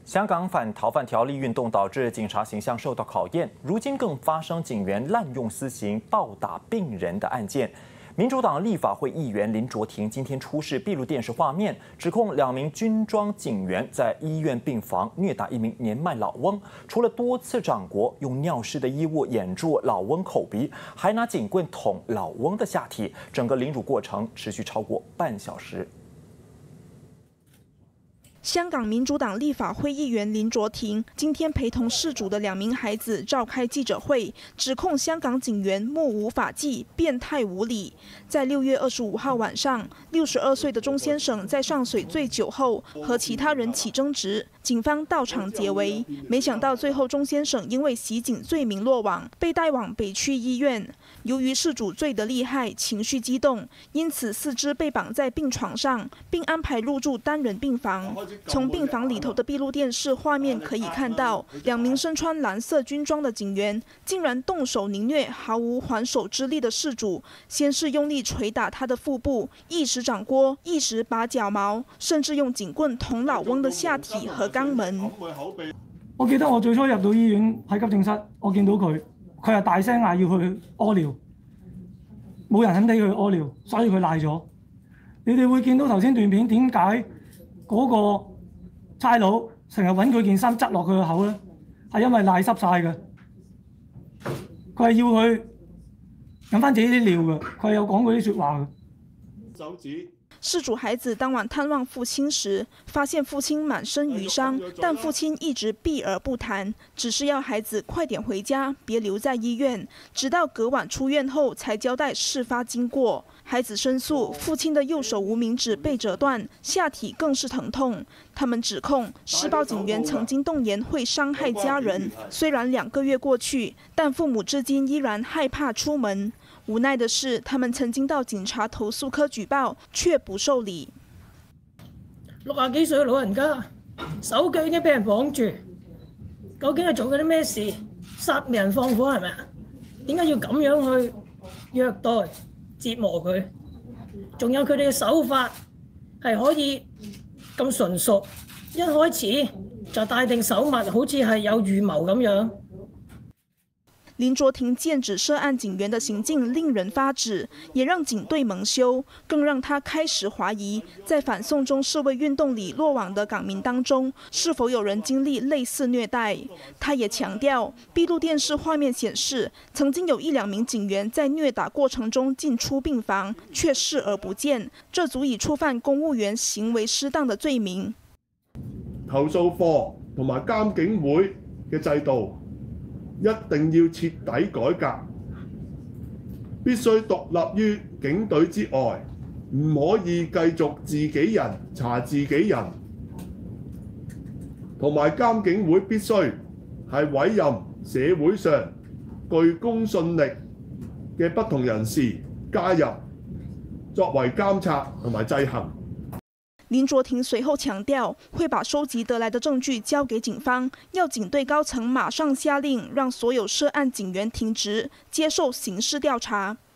香港反逃犯条例运动导致警察形象受到考验，如今更发生警员滥用私刑暴打病人的案件。民主党立法会议员林卓廷今天出示闭路电视画面，指控2名军装警员在医院病房虐打一名年迈老翁，除了多次掌掴，用尿湿的衣物掩住老翁口鼻，还拿警棍捅老翁的下体，整个凌辱过程持续超过半小时。 香港民主党立法会议员林卓廷今天陪同事主的2名孩子召开记者会，指控香港警员目无法纪、变态无理。在6月25号晚上，62岁的钟先生在上水醉酒后和其他人起争执，警方到场解围。没想到最后钟先生因为袭警罪名落网，被带往北区医院。由于事主醉得厉害，情绪激动，因此4肢被绑在病床上，并安排入住单人病房。 从病房里头的闭路电视画面可以看到，2名身穿蓝色军装的警员竟然动手凌虐毫无还手之力的事主，先是用力捶打他的腹部，一时掌掴，一时拔脚毛，甚至用警棍捅老翁的下體和肛門。 我記得我最初入到醫院喺急症室，我見到佢係大聲嗌要去屙尿，冇人肯俾佢屙尿，所以佢賴咗。你哋會見到頭先段片點解嗰個 差佬成日揾佢件衫執落佢個口咧，係因為賴濕晒嘅。佢係要佢飲翻自己啲尿嘅，佢係有講過啲説話嘅。手指。 事主孩子当晚探望父亲时，发现父亲满身瘀伤，但父亲一直避而不谈，只是要孩子快点回家，别留在医院。直到隔晚出院后，才交代事发经过。孩子申诉，父亲的右手无名指被折断，下体更是疼痛。他们指控施暴警员曾经动言会伤害家人。虽然2个月过去，但父母至今依然害怕出门。 无奈的是，他们曾经到警察投訴科舉報，卻不受理。 60幾歲嘅老人家，手腳已經俾人綁住，究竟係做緊啲咩事？殺人放火係咪啊？點解要咁樣去虐待、折磨佢？仲有佢哋嘅手法係可以咁純熟，一開始就帶定手物，好似係有預謀咁樣。 林卓廷剑指涉案警员的行径令人发指，也让警队蒙羞，更让他开始怀疑，在反送中示威运动里落网的港民当中，是否有人经历类似虐待。他也强调，闭路电视画面显示，曾经有1、2名警员在虐打過程中进出病房，却視而不見，這足以觸犯公務員行為失當的罪名。 投訴課同埋監警會嘅制度。 一定要徹底改革，必須獨立於警隊之外，唔可以繼續自己人查自己人，同埋監警會必須係委任社會上具公信力嘅不同人士加入，作為監察同埋制衡。 林卓廷随后强调，会把收集得来的证据交给警方，要警队高层马上下令，让所有涉案警员停职，接受刑事调查。